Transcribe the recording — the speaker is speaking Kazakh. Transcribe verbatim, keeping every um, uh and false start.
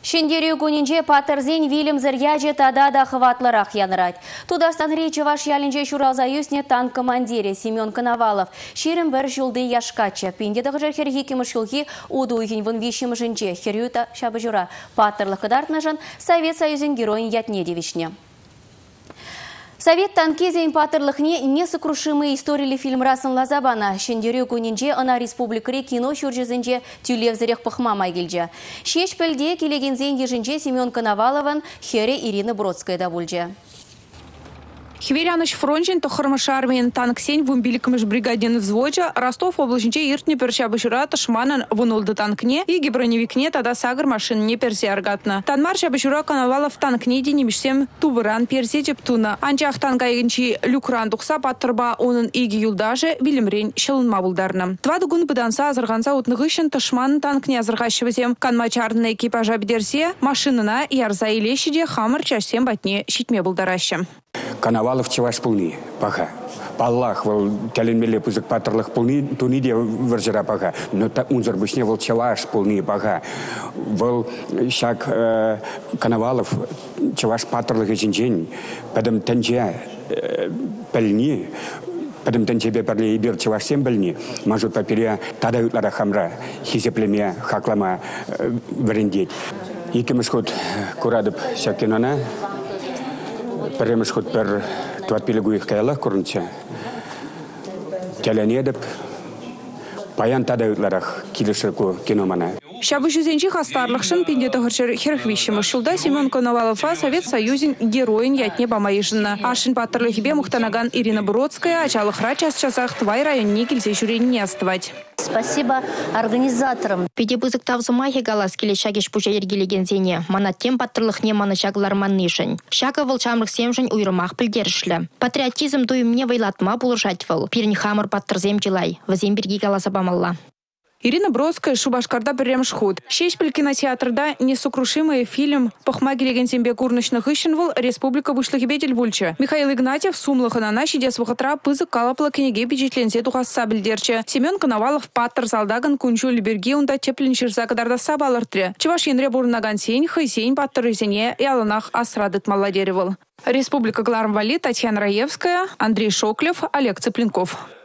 Шендерю күнінже патырзен вилімзір яжы тада да хватлырақ янырать. Тудастан речі ваш ялінже шуралзаюсне танк командире Семен Коновалов. Шерім бір жылды яшкачы. Пендеді ғыжыр хергі кеміш жылғы уду үйін вон вишім жынже. Херюта шабы жура. Патырлық қыдартнажын Совет Союзын героин ятнедевичне. Совет танкезен патырлықне несокрушимый историли фильм расын лазабана. Шендерю күнінже ана республикаре кино шүржізінже тюлевзірек пықмамай келже. Шеш пілде келегензен ежінже Семен Коноваловын хере Ирина Бродская да бульже. Хверяныш фронтен тохырмыш армиян танксен вумбиликмыш бригаден взводжа Ростов облачынче иртне перчабы жура тышманын вунулды танкне и броневикне тада сагыр машин не персе аргатна. Танмар шабы жура Коновалов танкне денемешсем тубыран персе жептуна. Анчах танка егінші люкран тухса паттырба onun иги юлдаже билимрен шылынма булдарны. Два дугун быданса азырганса утныгышын тышманын танкне азыргащывызем канмачарны экипажа бедерсе машинына ярза илешиде хамыр чашсем батне шитме булдараща. Коновалов чеваш пулни, паха. Паллах вол теленмеле пузык патрлых пулни, туниде варжера паха. Но та унзор бышне вол чеваш пулни, паха. Вол шак э, Коновалов чеваш патрлых жинжень, падам тенже э, пельни, падам тенже беперле ибир чеваш сем пельни, мажут паперия тада ютлара хамра, хизеплеме хаклама э, варендеть. Икемеш ход курадып шакинона, Перемеш ход пер туат пилегу их каялах курнча. Келенедеп паян тада ютларах килешеку киномана. Шабы жүзенчі хастарлықшын пендеті ғыршыр херхвишімі шылда Семен Коновалова Совет Союзин героин ятне бамайышынна. Ашын паттырлы хибе мұқтанаган Ирина Бродская ачалықра час-часақ Твай районне келсе жүрен не астывать. Спасибо организаторам. Педебызык тавзымахи галас келе шагеш пужа ергелеген зене. Манаттен паттырлық не маны шаглар маннышын. Шага выл чамрық семжін уйрымақ пілдерішлі. Патриотизм дуйымне вайлатма булыржать выл. Пирни хамыр паттырзем жылай. Вазем берги галаса бамалла. Ирина Бродская Шубашкарда перемш худ. Шешпіль кинотеатрда несокрушимый фильм «Пахма келеген зембе курнышных ищенвал» Республика вышлыхибетель бульче. Михаил Игнатьев сумлыхына на щеде свахатра пызык калапла кенеге печетленсе тухасса білдерче. Семен Коновалов паттыр залдаган кунчу либерге унда тепленширза кадарда сабалыртре. Чеваш енре бурнаган сень, хайсень паттыр изене и аланах асрадыт маладеревал. Республика Глармвали, Татьяна Раевская, Андрей Шоклев, Олег Цыпленков.